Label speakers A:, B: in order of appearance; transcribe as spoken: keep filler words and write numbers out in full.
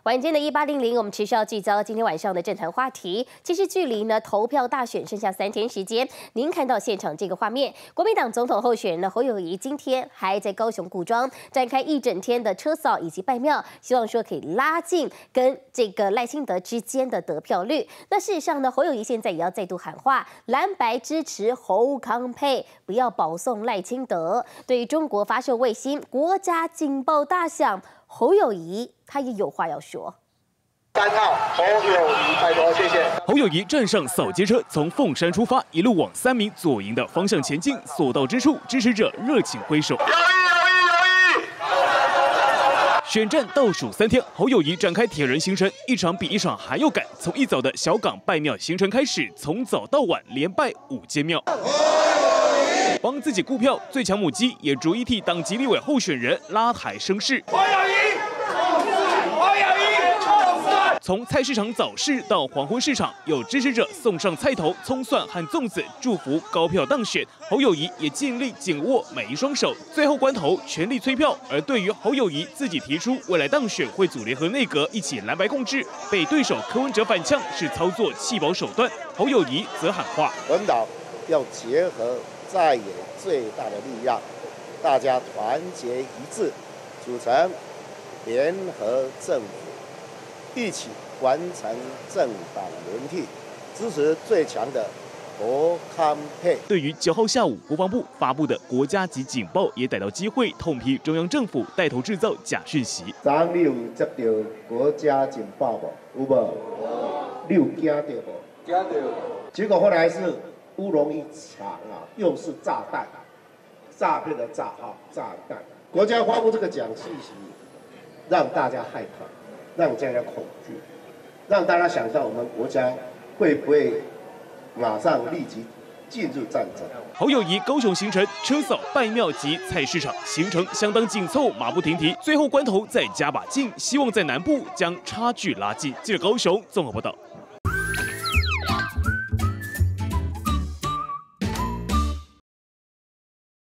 A: 晚间的一八零零，我们持续要聚焦今天晚上的政坛话题。其实距离呢投票大选剩下三天时间，您看到现场这个画面，国民党总统候选人呢侯友宜今天还在高雄古庄展开一整天的车扫以及拜庙，希望说可以拉近跟这个赖清德之间的得票率。那事实上呢，侯友宜现在也要再度喊话，蓝白支持侯康配，不要保送赖清德。对于中国发射卫星，国家警报大响。 侯友宜他也有话要说。
B: 三号侯友宜，拜托，谢谢。
C: 侯友宜站上扫街车，从凤山出发，一路往三民左营的方向前进。所到之处，支持者热情挥手。
B: 友谊，友谊，友谊！
C: 选战倒数三天，侯友宜展开铁人行程，一场比一场还要赶。从一早的小港拜庙行程开始，从早到晚连拜五间庙。 帮自己顾票，最强母鸡也逐一替党籍立委候选人拉抬声势。
B: 侯友宜，侯友宜，
C: 从菜市场早市到黄昏市场，有支持者送上菜头、葱蒜和粽子，祝福高票当选。侯友宜也尽力紧握每一双手，最后关头全力催票。而对于侯友宜自己提出未来当选会组联合内阁一起蓝白共治，被对手柯文哲反呛是操作弃保手段，侯友宜则喊话：
D: 文岛要结合。 在野最大的力量，大家团结一致，组成联合政府，一起完成政党轮替，支持最强的侯康配。
C: 对于九号下午国防部发布的国家级警报，也逮到机会痛批中央政府带头制造假讯息。
D: 昨昏你有接到国家警报不？有无？你有惊到不？惊到。结果后来是。 乌龙一场啊，又是炸弹，诈骗的诈哈炸弹。国家发布这个假信息，让大家害怕，让大家恐惧，让大家想到我们国家会不会马上立即进入战争。
C: 侯友宜高雄行程车扫拜庙及菜市场行程相当紧凑，马不停蹄，最后关头再加把劲，希望在南部将差距拉近。记者高雄综合报道。